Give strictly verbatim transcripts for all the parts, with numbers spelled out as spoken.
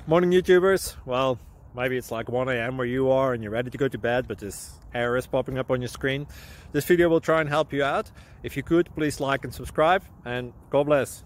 Morning YouTubers. Well, maybe it's like one A M where you are and you're ready to go to bed, but this error is popping up on your screen. This video will try and help you out. If you could, please like and subscribe, and God bless.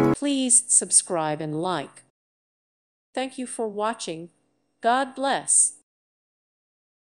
Please subscribe and like. Thank you for watching. God bless.